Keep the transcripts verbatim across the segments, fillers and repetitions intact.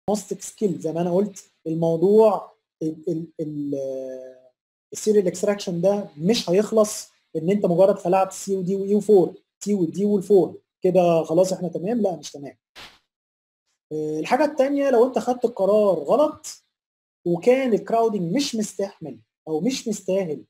دايجنوستيك سكيل زي ما انا قلت. الموضوع السيريال اكستراكشن ده مش هيخلص ان انت مجرد خلعت سي ودي واي وفور، تي والدي والفور كده خلاص احنا تمام. لا مش تمام. الحاجه الثانيه لو انت خدت القرار غلط وكان الكراودنج مش مستحمل او مش مستاهل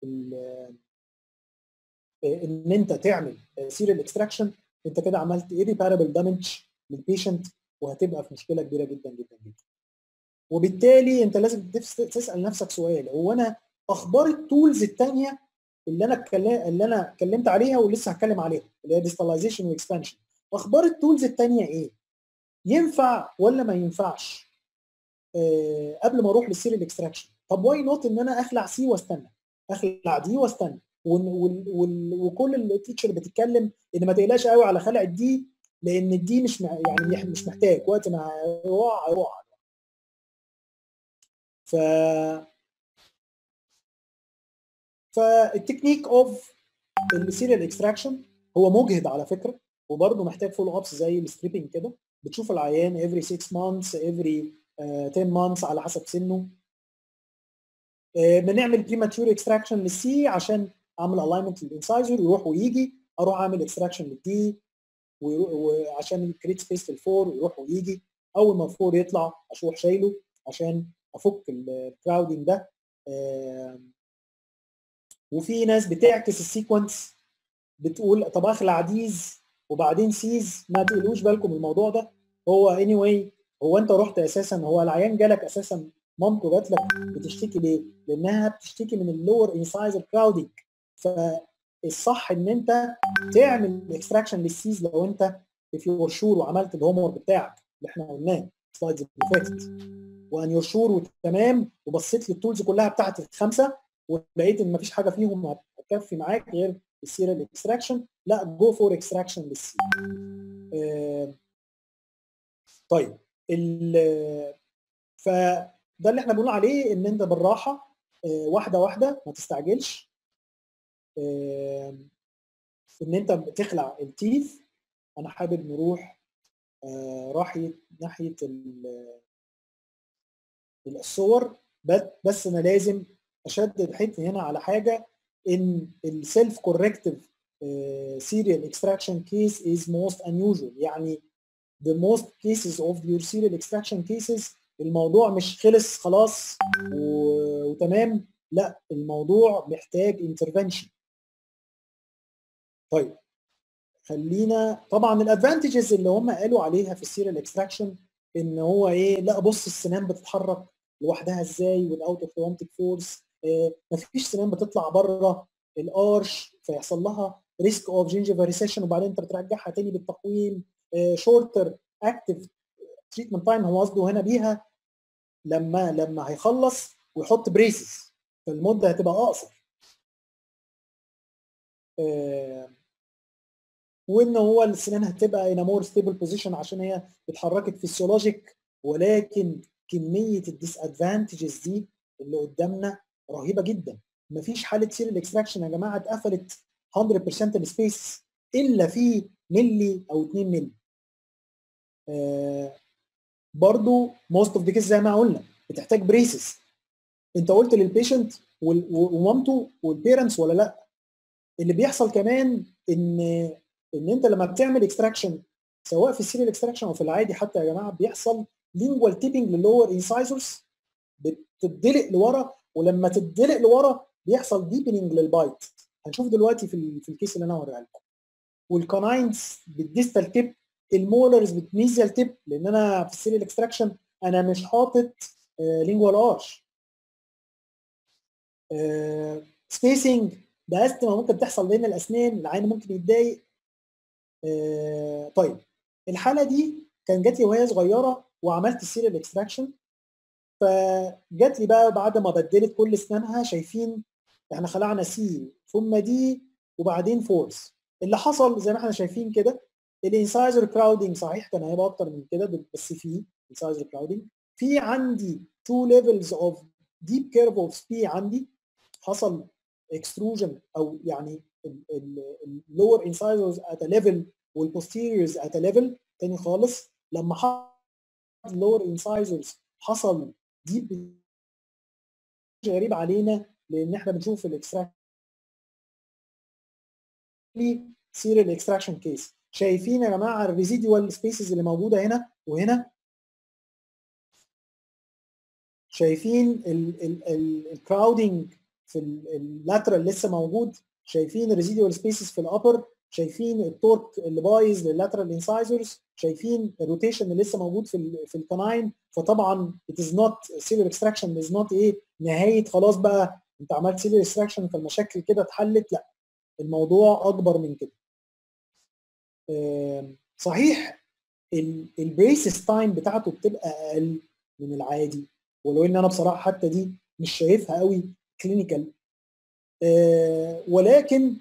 ان انت تعمل سيريال اكستراكشن، انت كده عملت irreparable دامج للبيشنت وهتبقى في مشكله كبيره جدا جدا جدا. وبالتالي انت لازم تسال نفسك سؤال، هو انا اخبار التولز الثانيه اللي انا اللي انا اتكلمت عليها ولسه هتكلم عليها اللي هي ديستاليزيشن واكسبانشن، اخبار التولز الثانيه ايه؟ ينفع ولا ما ينفعش أه قبل ما اروح للسيريال اكستراكشن؟ طب واي نوت ان انا اخلع سي واستنى، اخلع دي واستنى، وكل التيتشر بتتكلم ان ما تقلقش قوي على خلع الدي لان الدي مش يعني مش محتاج وقت ما يقع يقع. ف فالتكنيك اوف السيريال اكستراكشن هو مجهد على فكره وبرده محتاج فولو ابس زي الستريبنج كده، بتشوف العيان every six months every uh, ten months على حسب سنه. بنعمل بريماتور اكستراكشن للسي عشان اعمل الاينمنت للانسايزر يروح ويجي، اروح اعمل اكستراكشن للدي وعشان الكريت سبيس للفور ويروح ويجي. اول ما الفور يطلع اروح شايله عشان افك الكراودنج ده. وفي ناس بتعكس السيكونس بتقول طب اخلع ديز وبعدين سيز، ما تقولوش بالكم من الموضوع ده. هو اني anyway هو انت رحت اساسا، هو العيان جالك اساسا مامته جات لك بتشتكي ليه؟ لانها بتشتكي من اللور انسايزر كراودنج. فالصح ان انت تعمل اكستراكشن للسيز لو انت في يور شور وعملت الهوم ورك بتاعك اللي احنا قلناه السلايدز اللي فاتت، وان يور شور وتمام وبصيت للتولز كلها بتاعت الخمسه ولقيت ان مفيش حاجه فيهم هتكفي معاك غير السيريال اكستراكشن، لا جو فور اكستراكشن للسي. آه طيب فده اللي احنا بنقول عليه ان انت بالراحه آه واحده واحده ما تستعجلش. آه ان انت بتخلع التيث. انا حابب نروح آه راحيه ناحيه الصور، بس انا لازم اشدد حته هنا على حاجه، ان السيلف كوركتيف serial extraction case is most unusual. يعني the most cases of your serial extraction cases الموضوع مش خلص خلاص وتمام، لا الموضوع محتاج intervention. طيب خلينا طبعا الادفانتجز اللي هم قالوا عليها في السيريال اكستراكشن ان هو ايه، لا بص السنان بتتحرك لوحدها ازاي والاوت اوف رومانتيك فورس، مفيش سنان بتطلع بره الارش فيحصل لها ريسك اوف جينجيفال ريسيشن وبعدين انت بترجعها تاني بالتقويم. شورتر اكتف تريتمنت تايم، هو قصده هنا بيها لما لما هيخلص ويحط بريسز فالمده هتبقى اقصر. آه وان هو السنان هتبقى ان مور ستيبل بوزيشن عشان هي اتحركت فيسيولوجيك، ولكن كميه الديس ادفانتجز دي اللي قدامنا رهيبه جدا. مفيش حاله سيريال اكستراكشن يا جماعه اتقفلت مية بالمية السبيس الا في ملي او اتنين ملي. آه برضو موست اوف ذا كيس زي ما قلنا بتحتاج بريسز. انت قلت للبيشنت ومامته والبيرنتس ولا لا؟ اللي بيحصل كمان ان ان انت لما بتعمل اكستراكشن سواء في السيريال اكستراكشن او في العادي حتى يا جماعه بيحصل لينجوال تيبنج للور انسايزرز، بتدلق لورا، ولما تدلق لورا بيحصل ديبننج للبايت. هنشوف دلوقتي في في الكيس اللي انا هوريها لكم. والكاناينز بالديستال تيب، المولرز بالميزيال تيب، لان انا في السيريال اكستراكشن انا مش حاطط لينجوال ارش. سبيسنج ده استما ممكن تحصل بين الاسنان، العين ممكن يتضايق. آه طيب الحاله دي كان جات لي وهي صغيره وعملت السيريال اكستراكشن، فجات لي بقى بعد ما بدلت كل اسنانها، شايفين احنا خلعنا سي ثم دي وبعدين فورس. اللي حصل زي ما احنا شايفين كده الانسايزر كراودنج صحيح كان هيبقى اكتر من كده بس في انسايزر كراودنج. في عندي تو ليفلز اوف ديب كيرف اوف سبي، عندي حصل اكستروجن او يعني اللور انسايزرز ات ليفل والبوستيريورز ات ليفل تاني خالص. لما لور انسايزرز حصل دي غريب علينا، لان احنا بنشوف الاكستراكشن سيريال اكستراكشن كيس. شايفين يا جماعه الريزيدوال سبيسز اللي موجوده هنا وهنا؟ شايفين الكراودنج في اللاترال لسه موجود؟ شايفين الريزيدوال سبيسز في الابر؟ شايفين التورك اللي بايظ لللاترال انسايزرز؟ شايفين الروتيشن اللي لسه موجود في ال في الكناين؟ فطبعا it is not serial extraction is not ايه نهايه خلاص بقى انت عملت serial extraction فالمشاكل كده اتحلت. لا، الموضوع اكبر من كده. صحيح البريسس تايم بتاعته بتبقى اقل من العادي، ولو ان انا بصراحه حتى دي مش شايفها قوي كلينيكال، ولكن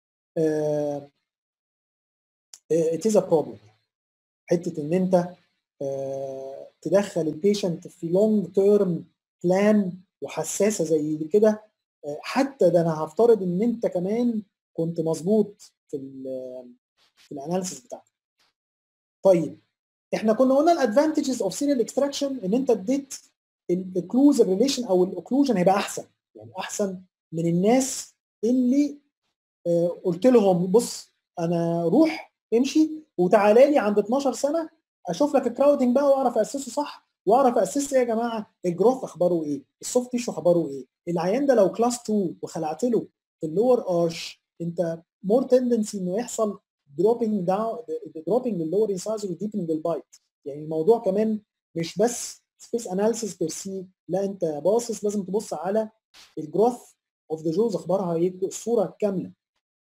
it is a problem. حته ان انت تدخل البيشنت في لونج تيرم بلان وحساسه زي كده، حتى ده انا هفترض ان انت كمان كنت مظبوط في ال في الاناليسيس بتاعتك. طيب احنا كنا قلنا الادفانتجز اوف سيريال اكستراكشن ان انت اديت الاوكلوزر ريليشن او الاوكلوجن هيبقى احسن، يعني احسن من الناس اللي آه قلت لهم بص انا روح امشي وتعالى لي عند اتناشر سنه اشوف لك الكراودنج بقى واعرف اسسه صح، واعرف اسس ايه يا جماعه الجروث اخباره ايه، السوفت تيشو اخباره ايه. العيان ده لو كلاس اتنين وخلعت له في اللور ارش انت مور تندنسي انه يحصل دروبنج داون دروبنج للور انسايزر وديبنج للبايت. يعني الموضوع كمان مش بس سبيس اناليسيس بير سي، لا انت باصص لازم تبص على الجروث اوف ذا جوز اخبارها ايه، الصوره الكامله.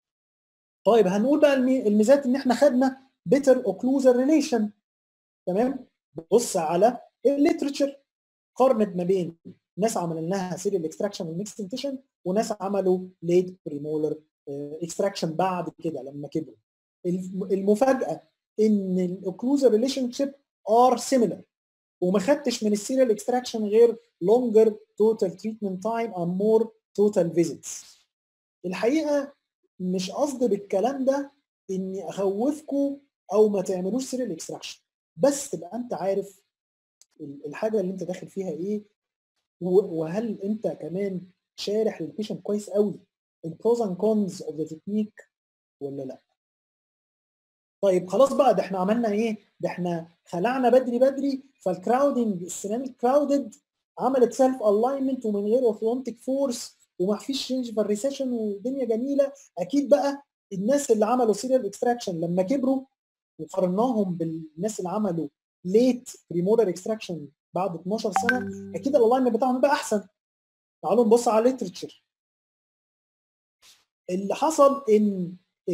طيب هنقول بقى الميزات ان احنا خدنا بيتر اوكلوزر ريليشن. تمام، بص على الليترشر، قارنت ما بين ناس عملوا لها سيريال اكستراكشن والميكستنتيشن وناس عملوا ليت بريمولر اكستراكشن بعد كده لما كبروا. المفاجاه ان الاوكلوزر ريليشن شيب ار سيميلر، وما خدتش من السيريال اكستراكشن غير longer total treatment time and more total visits. الحقيقه مش قصدي بالكلام ده اني اخوفكم او ما تعملوش سيريال اكستراكشن، بس تبقى انت عارف الحاجه اللي انت داخل فيها ايه، وهل انت كمان شارح للبيشنت كويس قوي البروز اند كونز اوف ذا تكنيك ولا لا. طيب خلاص بقى، ده احنا عملنا ايه؟ ده احنا خلعنا بدري بدري، فالكراودنج السنان الكراودد عملت سيلف الاينمنت ومن غير اورثودونتيك فورس وما فيش شينج في الريسيشن والدنيا جميله. اكيد بقى الناس اللي عملوا سيريال اكستراكشن لما كبروا وقارناهم بالناس اللي عملوا ليت بريمولر اكستراكشن بعد اتناشر سنه، اكيد الالاينمنت بتاعهم بقى احسن. تعالوا نبص على الليترشر. اللي حصل ان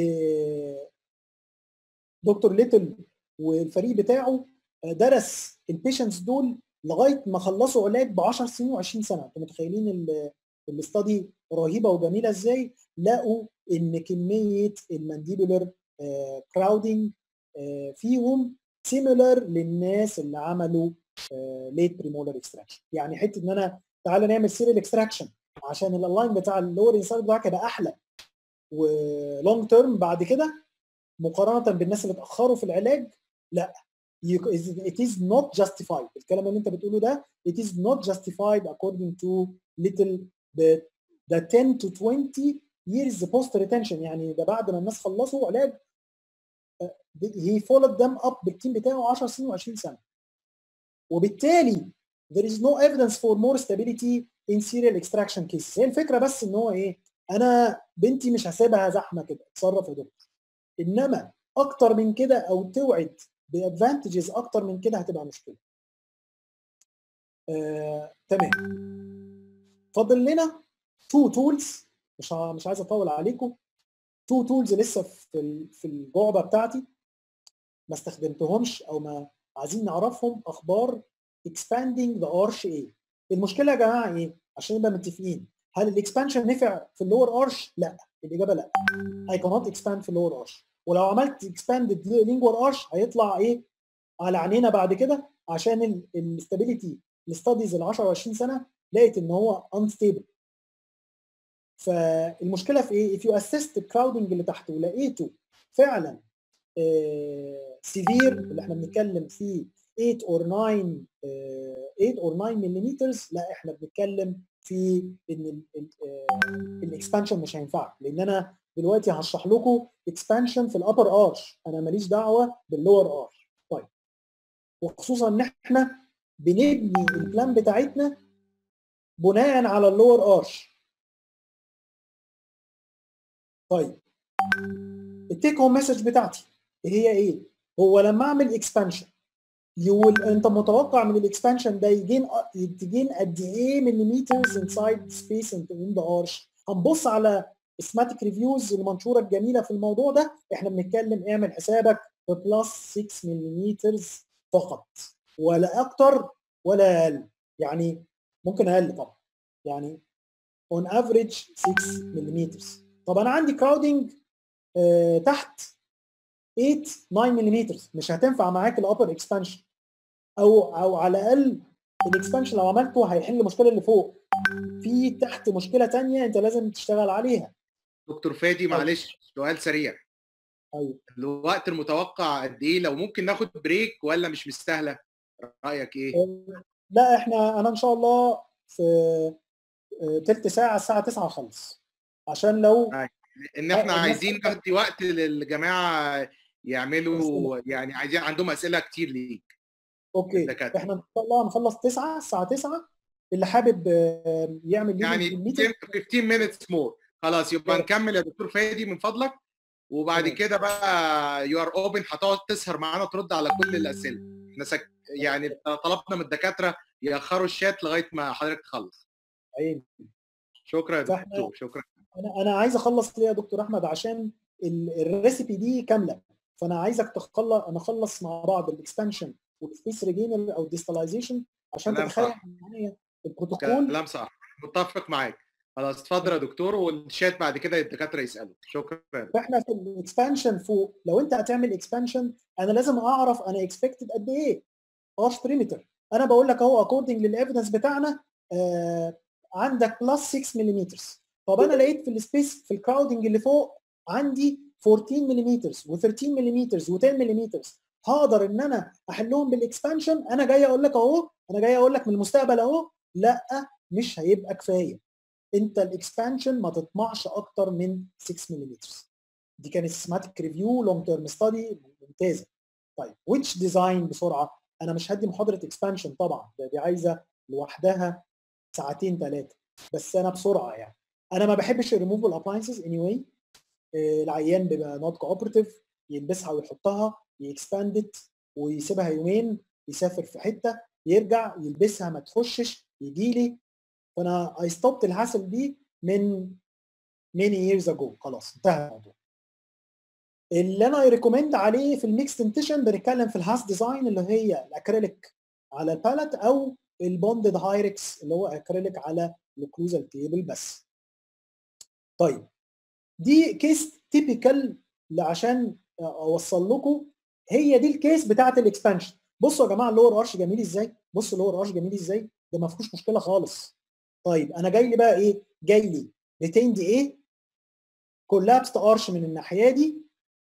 دكتور ليتل والفريق بتاعه درس البيشنتس دول لغايه ما خلصوا علاج ب عشر سنين وعشرين سنه. انتوا متخيلين الاستادي رهيبه وجميله ازاي؟ لقوا ان كميه المانديبولر كراودنج فيهم سيميلر للناس اللي عملوا ليت بريمولر اكستراكشن. يعني حته ان انا تعالى نعمل سيريال اكستراكشن عشان الالاين بتاع اللور انسايد بتاعك يبقى احلى ولونج تيرم بعد كده مقارنه بالناس اللي اتاخروا في العلاج، لا، it is not justified. الكلام اللي انت بتقوله ده it is not justified according to little the the ten to twenty years post retention. يعني ده بعد ما الناس خلصوا علاج he followed them up بالتيم بتاعه عشر سنين وعشرين سنه، وبالتالي there is no evidence for more stability in serial extraction cases. هي الفكره بس ان هو ايه، انا بنتي مش هسيبها زحمه كده، اتصرف يا دكتور. انما اكتر من كده او توعد بادفانتجز اكتر من كده هتبقى مشكله. آه، تمام. فاضل لنا تو تولز، مش مش عايز اطول عليكم. تو تولز لسه في في الجعبه بتاعتي ما استخدمتهمش او ما عايزين نعرفهم اخبار expanding the arch ايه. المشكله يا جماعه ايه؟ عشان نبقى متفقين، هل الاكسبانشن نفع في اللور ارش؟ لا، الاجابه لا. I cannot expand في اللور ارش، ولو عملت expanded lingual arch هيطلع ايه على عينينا بعد كده، عشان الاستابيليتي الستاديز ال عشر وعشرين سنه لقيت ان هو unstable. فالمشكله في ايه؟ if you assessed الكراودنج اللي تحته ولقيته فعلا سيفير، اللي احنا بنتكلم فيه ثمانية or تسعة ثمانية or تسعة ملم، لا احنا بنتكلم في ان الاكسبانشن مش هينفعك، لان انا دلوقتي هشرح لكم اكسبانشن في الابر ارش، انا ماليش دعوه باللور ارش. طيب وخصوصا ان احنا بنبني البلان بتاعتنا بناء على اللور ارش. طيب التيك هوم مسج بتاعتي هي ايه؟ هو لما اعمل اكسبانشن يقول انت متوقع من الاكسبانشن ده يجين يجين قد ايه مليمترز انسايد سبيس ان ذا ارش. هنبص على سماتيك ريفيوز المنشوره الجميله في الموضوع ده، احنا بنتكلم اعمل حسابك بلس ستة ملم فقط، ولا اكتر ولا اقل، يعني ممكن اقل طبعا، يعني اون افريج ستة ملم. طب انا عندي كراودنج آه تحت ثمانية تسعة ملم، مش هتنفع معاك الابر اكسبانشن، او او على الاقل الاكسبانشن لو عملته هيحل المشكله اللي فوق، في تحت مشكله ثانيه انت لازم تشتغل عليها. دكتور فادي معلش سؤال سريع. ايوه الوقت المتوقع قد ايه؟ لو ممكن ناخد بريك ولا مش مستاهله؟ رايك ايه؟ لا احنا انا ان شاء الله في تلت ساعه الساعه تسعة اخلص، عشان لو ان احنا عايزين ندي وقت للجماعه يعملوا، يعني عايزين عندهم اسئله كتير ليك. اوكي الدكاتره احنا ان شاء الله هنخلص تسعة الساعه تسعة، اللي حابب يعمل لي يعني الميتنج خمستاشر minutes more. خلاص يبقى نكمل يا دكتور فادي من فضلك، وبعد كده بقى يو ار اوبن، هتقعد تسهر معانا وترد على كل الاسئله. احنا سك... يعني طلبنا من الدكاتره ياخروا الشات لغايه ما حضرتك تخلص. عيب. شكرا يا دكتور، شكرا. انا انا عايز اخلص ليه يا دكتور احمد؟ عشان الريسيبي دي كامله، فانا عايزك تخلص نخلص مع بعض الاكسبانشن والسبيس ريجينر او ديستلايزيشن عشان كلام تتخيل صح، معايا البروتوكول. كلام صح، متفق معاك. خلاص اتفضل يا دكتور، والشات بعد كده الدكاتره يسالوا. شكرا. فاحنا في الاكسبانشن فوق، لو انت هتعمل اكسبانشن انا لازم اعرف انا اكسبكتد قد ايه ارش بريمتر. انا بقول لك اهو اكوردنج للايفيدنس بتاعنا آه عندك بلس ستة ملم. طب انا لقيت في السبيس في الكراودنج اللي فوق عندي أربعتاشر ملم و13 ملم و10 ملم، هقدر ان انا احلهم بالاكسبانشن؟ انا جاي اقول لك اهو، انا جاي اقول لك من المستقبل اهو، لا مش هيبقى كفايه. انت الاكسبانشن ما تطمعش اكتر من ستة ملم. دي كانت سيستماتيك ريفيو لونج تيرم ستادي ممتازه. طيب ويتش ديزاين بسرعه، انا مش هدي محاضره اكسبانشن طبعا، ده دي عايزه لوحدها ساعتين ثلاثه، بس انا بسرعه يعني. انا ما بحبش الريموفبل ابلاينسز اني واي، العيان بيبقى نوت كوبرتيف، يلبسها ويحطها يكسباندت ويسيبها يومين، يسافر في حته يرجع يلبسها ما تخشش يجي لي، فانا اي ستوبت الهاسل دي من many years ago، خلاص انتهى الموضوع. اللي انا ريكومند عليه في الميكس تنتيشن بنتكلم في الهاس ديزاين اللي هي الاكريليك على البالت، او البوندد هايركس اللي هو اكريليك على الكلوزال تيبل بس. طيب دي كيس تيبيكال عشان اوصل لكم هي دي الكيس بتاعت الاكسبانشن. بصوا يا جماعه اللور ارش جميل ازاي، بصوا اللور ارش جميل ازاي، ده ما فيهوش مشكله خالص. طيب انا جاي لي بقى ايه؟ جاي لي ريتيند ايه؟ كولابست ارش من الناحيه دي،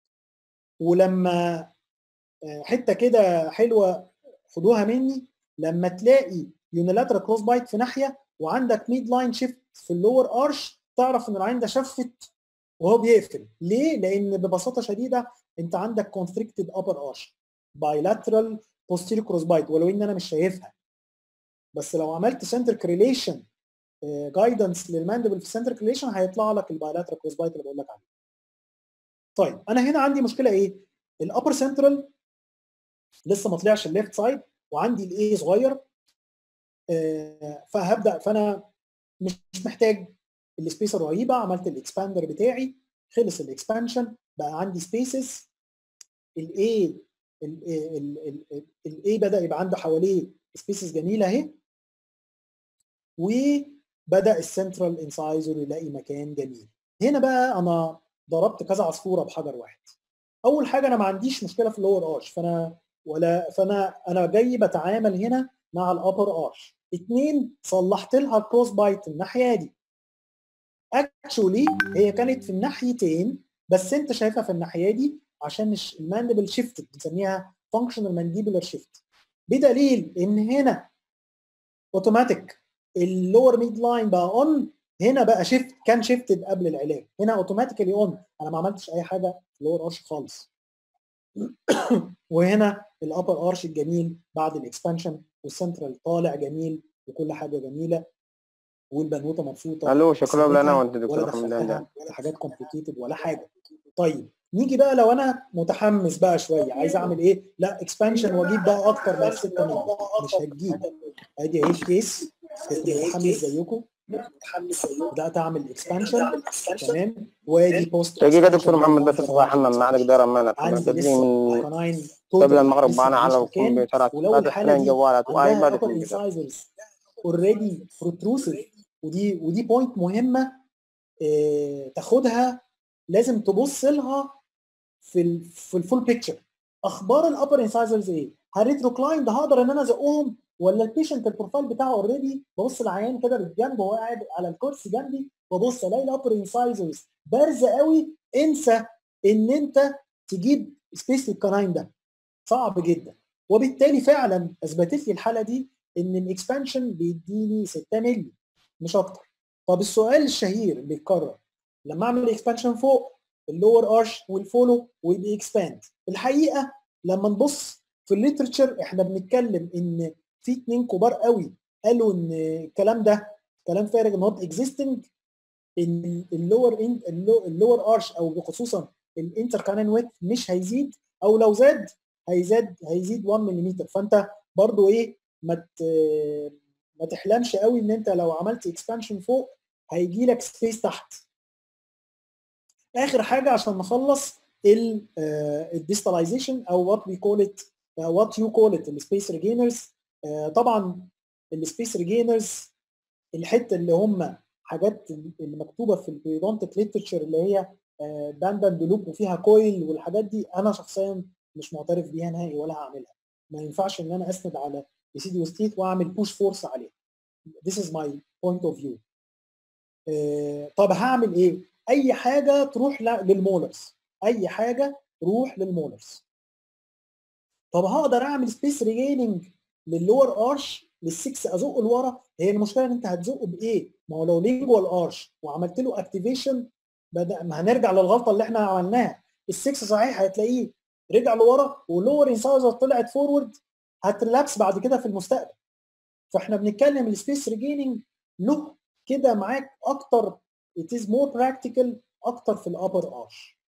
ولما حته كده حلوه خدوها مني، لما تلاقي يونيلاترال كروس بايت في ناحيه وعندك ميد لاين شيفت في اللور ارش، تعرف ان العين ده شفت وهو بيقفل. ليه؟ لان ببساطه شديده انت عندك كونستريكتد ابر ارش بايلاترال بوستيريور كروس بايت، ولو ان انا مش شايفها، بس لو عملت سنتر كريليشن جايدنس للماندبل في سنتر كريليشن هيطلع لك البايلاترال كروس بايت اللي بقول لك عليه. طيب انا هنا عندي مشكله ايه؟ الابر سنترال لسه ما طلعش الليفت سايد، وعندي الاي صغير، آه فهبدا، فانا مش محتاج السبيسر رهيبه، عملت الاكسباندر بتاعي، خلص الاكسبانشن، بقى عندي سبيسز. الاي الاي بدا يبقى عنده حواليه سبيسز جميله اهي، وبدا السنترال انسايزر يلاقي مكان جميل. هنا بقى انا ضربت كذا عصفوره بحجر واحد. اول حاجه انا ما عنديش مشكله في اللور ارش، فانا ولا فانا انا جاي بتعامل هنا مع الابر ارش. اثنين، صلحت لها الكروس بايت الناحيه دي. اكشولي هي كانت في الناحيتين، بس انت شايفها في الناحيه دي عشان الماندبل شيفتد، بنسميها فانكشنال مانديبولار شيفت. بدليل ان هنا اوتوماتيك اللور ميد لاين بقى اون، هنا بقى شيفت كان شيفتد قبل العلاج، هنا اوتوماتيكالي اون، انا ما عملتش اي حاجه في اللور ارش خالص. وهنا الابر ارش الجميل بعد الاكسبانشن، والسنترال طالع جميل وكل حاجه جميله، والبنوته مبسوطه. الو شكرا لنا وانت ولا دكتور حمدان دخلتها ده. ولا حاجات كومبليكيتد ولا حاجه. طيب نيجي بقى لو انا متحمس بقى شويه عايز اعمل ايه؟ لا اكسبانشن واجيب بقى اكتر من الستة مللي، مش هتجيب. ادي اهي كيس كنت متحمس زيكم، بدات اعمل اكسبانشن تمام، وادي بوست دقيقة دكتور محمد بس ابغى احمل ما عندك دار امانة عندي تدري لسه من قناين قبل المغرب معنا على مكان. الكمبيوترات ولو فاتح الحاله اثنين دي جوالات عندها وايباد upper وكمبيوتر. incisors already protrusive، ودي ودي بوينت مهمه اه تاخدها، لازم تبص لها في ال في الفول بيكتشر. اخبار الابر انسايزرز ايه؟ هل ريتروكلاين ده هقدر ان انا ازقهم، ولا البيشنت البروفايل بتاعه اوريدي ببص العيان كده بالجنب وهو قاعد على الكرسي جنبي، وابص الاقي الابر انسايزرز بارزه قوي، انسى ان انت تجيب سبيس للكناين ده، صعب جدا. وبالتالي فعلا اثبتت لي الحاله دي ان الاكسبانشن بيديني ستة مللي مش اكتر. طب السؤال الشهير اللي بيتكرر لما اعمل اكسبانشن فوق اللور ارش والفولو وبيكسباند، الحقيقه لما نبص في الليترشر احنا بنتكلم ان في اتنين كبار قوي قالوا ان الكلام ده كلام فارغ نوت اكزيستنج، ان اللور اللور ارش او خصوصا الانتر كانال ويت مش هيزيد، او لو زاد هيزاد هيزيد واحد ملم. فانت برضو ايه ما ما تحلمش قوي ان انت لو عملت اكسبانشن فوق هيجي لك سبيس تحت. اخر حاجه عشان نخلص الديستاليزيشن او وات وي كول ات وات يو كول ات السبيس ريجينرز. طبعا السبيس ريجينرز الحته اللي هم حاجات اللي مكتوبه في البيدونتك ليترشر اللي هي باند باند لوب وفيها كويل والحاجات دي، انا شخصيا مش معترف بيها نهائي ولا هعملها. ما ينفعش ان انا اسند على ديسيديوس تيث واعمل بوش فورس عليه. This is my point of view. طب هعمل ايه؟ اي حاجه تروح للمولرز، اي حاجه تروح للمولرز. طب هقدر اعمل سبيس ريجيننج للور ارش للسكس ازقه لورا؟ هي المشكله ان انت هتزقه بايه؟ ما هو لو لينجوال ارش وعملت له اكتيفيشن بدا ما هنرجع للغلطه اللي احنا عملناها. السكس صحيح هتلاقيه رجع لورا ولور انسايزر طلعت فورورد، هتريلابس بعد كده في المستقبل. فاحنا بنتكلم السبيس ريجيننج له كده معاك اكتر it is more practical اكتر في الابر ارش.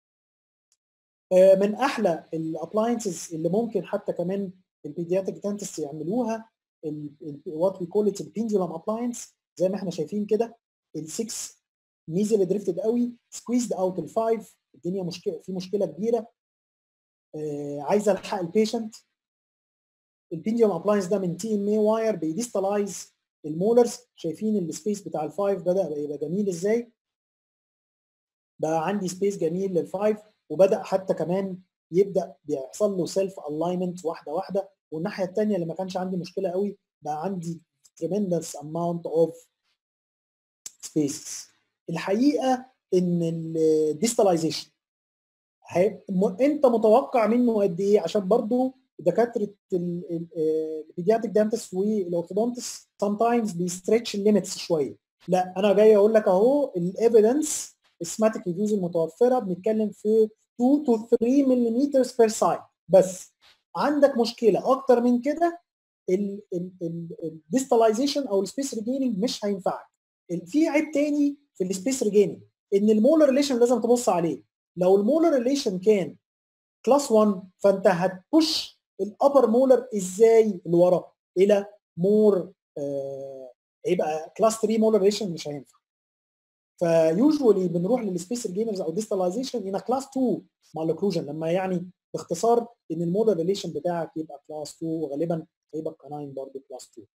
من احلى الابلاينسز اللي ممكن حتى كمان البيدياتريك دانتست يعملوها وات وي كول ات البيندولم ابلاينس، زي ما احنا شايفين كده السكس نيزل دريفتد قوي، سكويزد اوت الفايف، الدنيا مشكله في مشكله كبيره آه عايزه الحق البيشنت. البيندولم ابلاينس ده من تي ام اي واير بيديستالايز المولرز، شايفين السبيس بتاع الفايف بدا يبقى جميل ازاي، بقى عندي سبيس جميل للفايف، وبدا حتى كمان يبدا بيحصل له سيلف الاينمنت واحده واحده. والناحيه الثانيه اللي ما كانش عندي مشكله قوي بقى عندي tremendous amount of spaces. الحقيقه ان الديستاليزيشن انت متوقع منه قد ايه؟ عشان برضو دكاتره البيدياتريك دانتس والاورثودونتس sometimes بيستريتش الليميتس شويه. لا انا جاي اقول لك اهو الايفيدنس السماتيك ريفيوز المتوفره بنتكلم في اتنين to تلاتة ملم بير سايد. بس عندك مشكله اكتر من كده، الديستاليزيشن او السبيس ريجيننج مش هينفعك. في عيب تاني في السبيس ريجيننج ان المولر ريليشن لازم تبص عليه. لو المولر ريليشن كان كلاس واحد فانت هتبوش الابر مولر ازاي لورا الى مور آه يبقى كلاس تلاتة مولر ريليشن مش هينفع. فيوجوالي بنروح للسبيس ريجينرز او ديستاليزيشن ان كلاس اتنين مع الاوكلوجن، لما يعني باختصار ان المولر ريليشن بتاعك يبقى كلاس اتنين، وغالبا هيبقى الكناين برضه كلاس اتنين.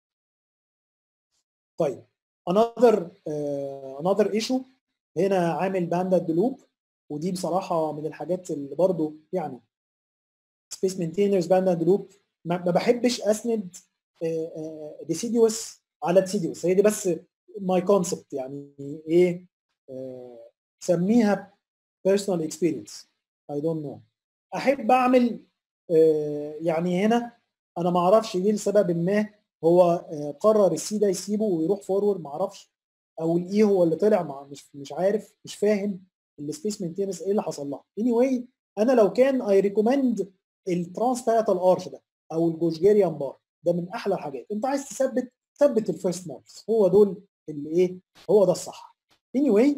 طيب another uh, another issue هنا عامل باندد لوب، ودي بصراحه من الحاجات اللي برضه يعني سبيس مينتينرز باندد لوب ما بحبش اسند ديسيديوس على ديسيديوس، هي دي بس ماي كونسبت يعني ايه آه سميها personal experience I don't know. احب اعمل آه يعني هنا انا ما اعرفش ليه لسبب ما هو قرر السي ده يسيبه ويروح فورورد، ما اعرفش، او الاي هو اللي طلع، مع مش مش عارف، مش فاهم السبيس مينتيننس ايه اللي حصل لها. اني anyway انا لو كان اي ريكومند الترانسباراتال ارش ده او الجوجيريان بار، ده من احلى الحاجات. انت عايز تثبت ثبت الفيرست ماركس، هو دول اللي ايه، هو ده الصح. اني anyway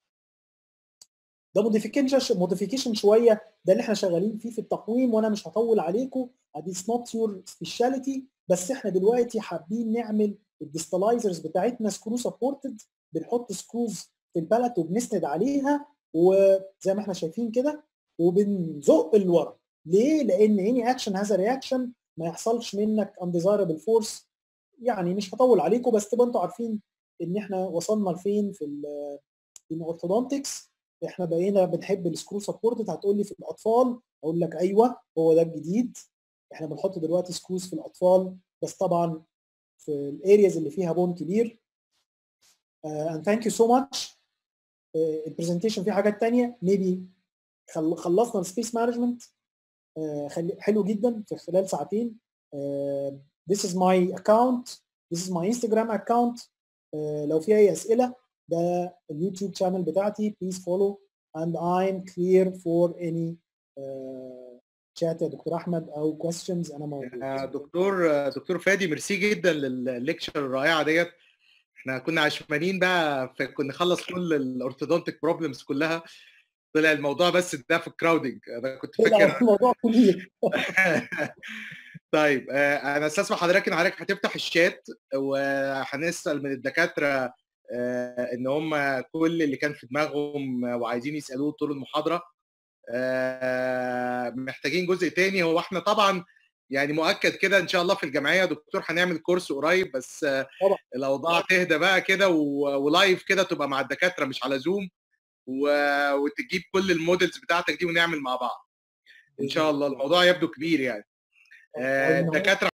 ده موديفيكيشن موديفيكيشن شويه، ده اللي احنا شغالين فيه في التقويم، وانا مش هطول عليكم، دي نوت يور سبيشاليتي. بس احنا دلوقتي حابين نعمل الديستلايزرز بتاعتنا سكرو سبورتد، بنحط سكروز في البالت وبنسند عليها، وزي ما احنا شايفين كده، وبنزق لورا. ليه؟ لان اني اكشن هذا رياكشن ما يحصلش منك انديزايربل فورس. يعني مش هطول عليكم، بس تبقى انتوا عارفين ان احنا وصلنا لفين في الاورثودونتكس. احنا بقينا بنحب السكرو سبورتد. هتقول لي في الاطفال، اقول لك ايوه هو ده الجديد، احنا بنحط دلوقتي سكروز في الاطفال، بس طبعا في الارياز اللي فيها بون كبير. اند ثانك يو سو ماتش. البرزنتيشن فيه حاجات ثانيه، ميبي خلصنا السبيس مانجمنت حلو جدا في خلال ساعتين. uh, this is my account, this is my Instagram account. uh, لو في اي اسئله، ده اليوتيوب شانل بتاعتي، please follow and I'm clear for any uh, chat يا دكتور احمد او questions. انا موجود. دكتور دكتور فادي، ميرسي جدا للليكشر الرائعه ديت. احنا كنا عشمانين بقى كنا نخلص كل الاورثودونتيك بروبلمز كلها، طلع الموضوع بس ده في الكراودنج. انا كنت فاكر الموضوع كبير. طيب انا استسمح حضرتك ان حضرتك هتفتح الشات، وهنسال من الدكاتره ان هم كل اللي كان في دماغهم وعايزين يسالوه طول المحاضره. محتاجين جزء تاني. هو احنا طبعا يعني مؤكد كده ان شاء الله في الجمعيه دكتور هنعمل كورس قريب، بس طبعا الاوضاع تهدى بقى كده ولايف كده، تبقى مع الدكاتره مش على زوم، وتجيب كل المودلز بتاعتك دي ونعمل مع بعض ان شاء الله. الموضوع يبدو كبير يعني. الدكاتره